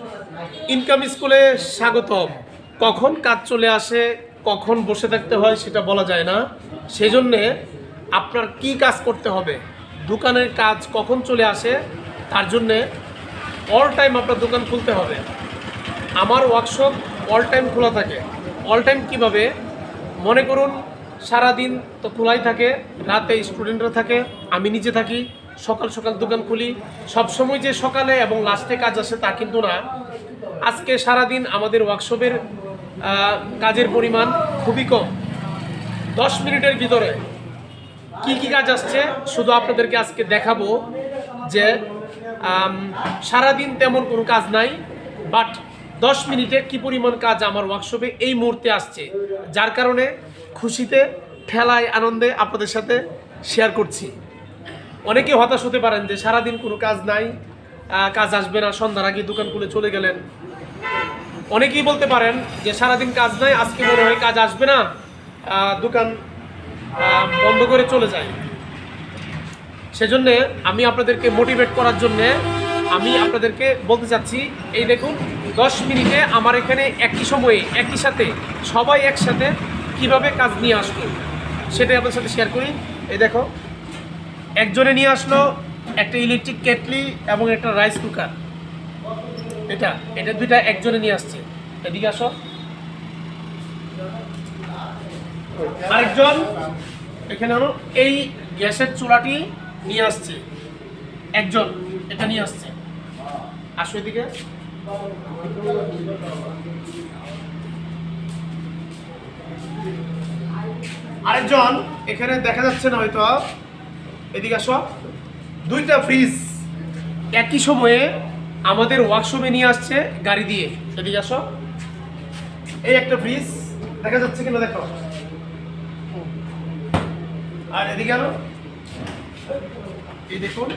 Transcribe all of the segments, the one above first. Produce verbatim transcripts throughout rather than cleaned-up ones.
Income স্কুলে স্বাগতম। কখন কাজ চলে আসে, কখন বসে থাকতে হয় সেটা বলা যায় না। সেজন্যে আপনার কি কাজ করতে হবে, দোকানের কাজ কখন চলে আসে, তার জন্যে অল টাইম আপনার দোকান খুলতে হবে। আমার ওয়ার্কশপ অল টাইম খোলা থাকে। অল টাইম কীভাবে? মনে করুন সারাদিন তো খোলাই থাকে, রাতে স্টুডেন্টরা থাকে, আমি নিজে থাকি, সকাল সকাল দোকান খুলি। সবসময় যে সকালে এবং লাস্টে কাজ আসে তা কিন্তু না। আজকে সারাদিন আমাদের ওয়ার্কশপের কাজের পরিমাণ খুবই কম। দশ মিনিটের ভিতরে কি কি কাজ আসছে শুধু আপনাদেরকে আজকে দেখাবো যে সারাদিন তেমন কোনো কাজ নাই, বাট দশ মিনিটে কি পরিমাণ কাজ আমার ওয়ার্কশপে এই মুহূর্তে আসছে, যার কারণে খুশিতে ঠেলায় আনন্দে আপনাদের সাথে শেয়ার করছি। অনেকে হতাশ হতে পারেন যে সারাদিন কোনো কাজ নাই, কাজ আসবে না, সন্ধ্যার আগে দোকান খুলে চলে গেলেন। অনেকেই বলতে পারেন যে সারাদিন কাজ নাই, আজকে মনে হয় কাজ আসবে না, দোকান বন্ধ করে চলে যায়। সেজন্যে আমি আপনাদেরকে মোটিভেট করার জন্যে আমি আপনাদেরকে বলতে চাচ্ছি, এই দেখুন দশ মিনিটে আমার এখানে একই সময়ে একই সাথে সবাই একসাথে কিভাবে কাজ নিয়ে আসলো সেটাই আপনাদের সাথে শেয়ার করি। এই দেখো, একজনে নিয়ে আসলো একটা ইলেকট্রিক কেটলি এবং একটা রাইস কুকার। এটা এটা দুইটা একজনে নিয়ে আসছে। এদিকে আসো। আরেকজন এখানে আনো, এই গ্যাসের চুলাটি নিয়ে আসছে একজন, এটা নিয়ে আসছে। আসো এদিকে। আরেকজন এখানে দেখা যাচ্ছে না হয়তো, এদিকে আসো। দুইটা ফ্রিজ একই সময়ে আমাদের ওয়ার্কশপে নিয়ে আসছে গাড়ি দিয়ে। এদিকে আসো। এই একটা ফ্রিজ দেখা যাচ্ছে কিনা দেখো, আর এদিকে আনো। এই দেখুন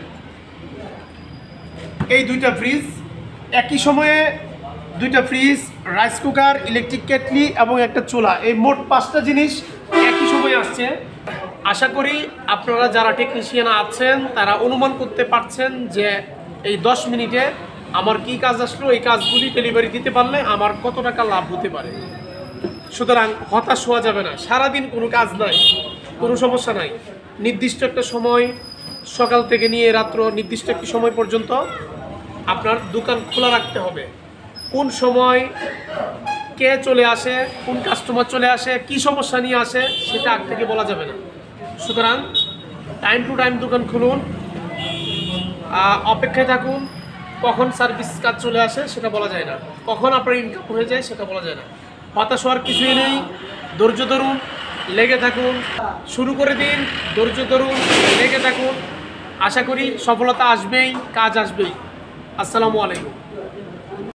এই দুইটা ফ্রিজ একই সময়ে, দুইটা fridge, rice cooker, electric kettle এবং একটা চুলা, এই মোট পাঁচটা জিনিস একই সময়ে আসছে। আশা করি আপনারা যারা টেকনিশিয়ান আছেন তারা অনুমান করতে পারছেন যে এই দশ মিনিটে আমার কি কাজ আসলো, এই কাজগুলি ডেলিভারি দিতে পারলে আমার কত টাকা লাভ হতে পারে। সুতরাং হতাশ হওয়া যাবে না। সারাদিন কোনো কাজ নাই, কোনো সমস্যা নাই। নির্দিষ্ট একটা সময় সকাল থেকে নিয়ে রাত্র নির্দিষ্ট একটি সময় পর্যন্ত আপনার দোকান খোলা রাখতে হবে। কোন সময় কে চলে আসে, কোন কাস্টমার চলে আসে, কি সমস্যা নিয়ে আসে সেটা আগ থেকে বলা যাবে না। সুতরাং টাইম টু টাইম দোকান খুলুন, অপেক্ষায় থাকুন। কখন সার্ভিস কাজ চলে আসে সেটা বলা যায় না, কখন আপনার ইনকাম হয়ে যায় সেটা বলা যায় না। হতাশ হওয়ার কিছুই নেই। ধৈর্য ধরুন, লেগে থাকুন, শুরু করে দিন। ধৈর্য ধরুন, লেগে থাকুন। আশা করি সফলতা আসবেই, কাজ আসবেই। আসসালামু আলাইকুম।